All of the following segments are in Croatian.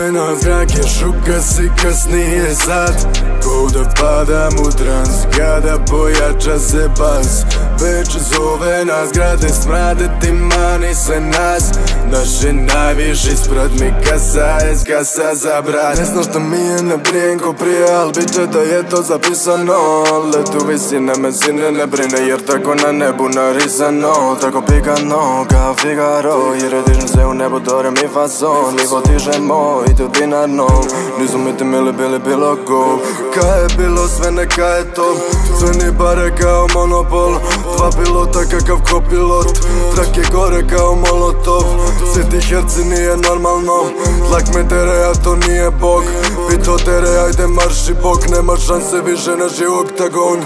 zove nas zrak je šuka si kasnije sad. Ko da padam u trans kada pojača se bas. Već zove nas grade smrade ti mani se nas. Naše najviše ispred mi kasa je skasa za brat. Ne znam šta mi je ne brijem ko prije, al bit će da je to zapisano. Letu visine me sine ne brine jer tako na nebu narisano. Tako pikano kao Figaro jer dižem se u nebo do re mi fa son. Nivo dižemo i tu binarno. Nisu mi ti mili bili bilo ko. Kaj je bilo sve neka je to. Sve ni bare kao monopol. Dva pilota kakav kopilot. Trak je gore kao molotov. Svi ti herci nije normalno. Tlak me tere a to nije bog. Pito tere ajde marši bok. Nema šanse više na živ oktagon.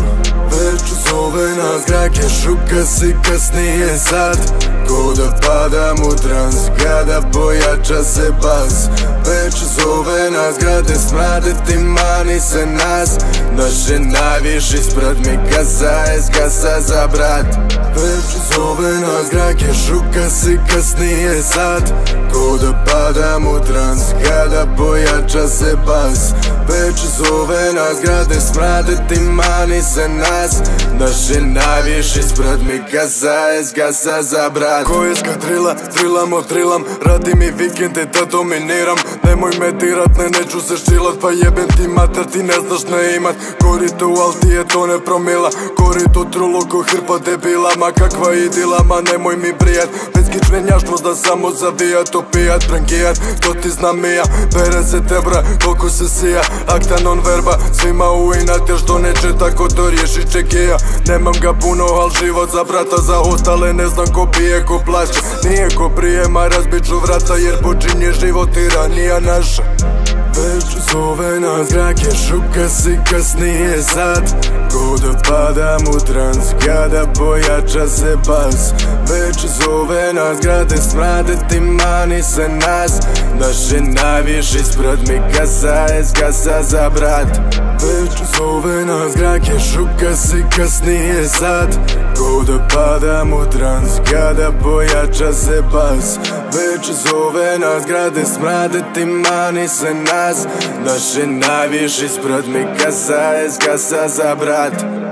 Već zove nas zrak je šuka si kasnije sad. Ko da padam u trans kada pojača se bas. Već zove nas grade smrade ti mani se nas. Naše najviše ispred mi kasa je skasa za brat. Već zove nas zrak je šuka si kasnije sad. Ko da padam u trans kada pojača se bas. Već zove nas grade smrade ti mani se nas. Naše najviše ispred mi kasa je skasa za brat. Ko je skadrila, trilam, radi mi vikende da dominiram. Nemoj me dirat, neću se štilat, pa jebem ti mater, ti ne znaš ne imat. Korito al ti je to ne promila, korito trulo ko hrpa debila. Ma kakva idila, ma nemoj mi brijat. Bez kičmenjaštvo da samo zavijat, opijat, prankijat, to ti znam i ja. Bere se tebra, koliko se sija, akta non verba. Svima u inat jer što neće tako to riješi čekija. Nemam ga puno, al život za brata, za ostale ne znam ko pije, ko plaće. Nije ko prije, ma razbit ću vrata jer počinje život tiranija naša. Već zove nas zrak je šuka si kasnije sad. Ko da padam u trans kada pojača se bas. Već zove nas grade smrade ti mani se nas. Naše najviše ispred mi kasa je skasa za brat. Već zove nas zrak je šuka si kasnije sad. Ko da padam u trans kada pojača se bas. Već zove nas grade smrade ti mani se nas. Naše najviše ispred mi kasa je skasa za brat.